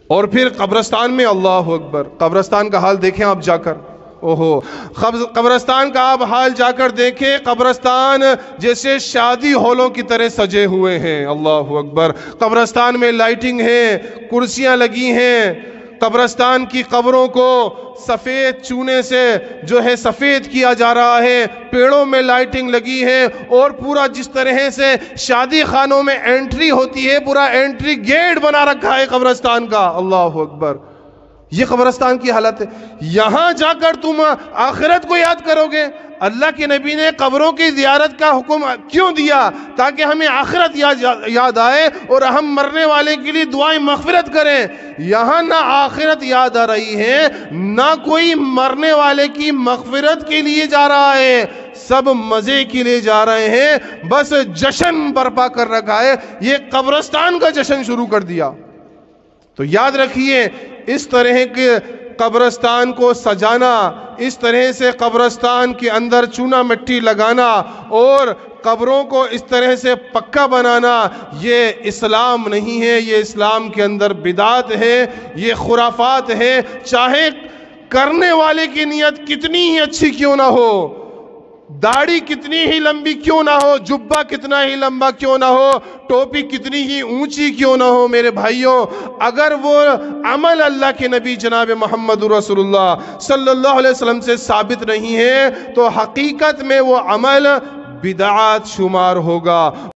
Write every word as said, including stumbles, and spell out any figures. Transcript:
اور پھر قبرستان میں اللہ اکبر، قبرستان کا حال دیکھیں آپ جا کر، اوہو قبرستان کا آپ حال جا کر دیکھیں، قبرستان جیسے شادی ہالوں کی طرح سجے ہوئے ہیں، اللہ اکبر۔ قبرستان میں لائٹنگ ہے، کرسیاں لگی ہیں، قبرستان کی قبروں کو سفید چونے سے جو ہے سفید کیا جا رہا ہے، پیڑوں میں لائٹنگ لگی ہے، اور پورا جس طرح سے شادی خانوں میں انٹری ہوتی ہے پورا انٹری گیٹ بنا رکھا ہے قبرستان کا، اللہ اکبر۔ یہ قبرستان کی حالت ہے۔ یہاں جا کر تم آخرت کو یاد کرو گے؟ اللہ کے نبی نے قبروں کی زیارت کا حکم کیوں دیا؟ تاکہ ہمیں آخرت یاد آئے اور ہم مرنے والے کے لیے دعائیں مغفرت کریں۔ یہاں نہ آخرت یاد آ رہی ہے، نہ کوئی مرنے والے کی مغفرت کے لیے جا رہا ہے، سب مزے کے لیے جا رہے ہیں، بس جشن برپا کر رکھا ہے۔ یہ قبرستان کا جشن شروع کر دیا۔ تو یاد رکھیے، اس طرح کے قبرستان کو سجانا، اس طرح سے قبرستان کے اندر چونا مٹی لگانا اور قبروں کو اس طرح سے پکا بنانا، یہ اسلام نہیں ہے، یہ اسلام کے اندر بدعت ہے، یہ خرافات ہے، چاہے کرنے والے کی نیت کتنی ہی اچھی کیوں نہ ہو، داڑھی کتنی ہی لمبی کیوں نہ ہو، جبہ کتنا ہی لمبا کیوں نہ ہو، ٹوپی کتنی ہی اونچی کیوں نہ ہو، میرے بھائیوں، اگر وہ عمل اللہ کے نبی جناب محمد رسول اللہ صلی اللہ علیہ وسلم سے ثابت نہیں ہے تو حقیقت میں وہ عمل بدعات شمار ہوگا۔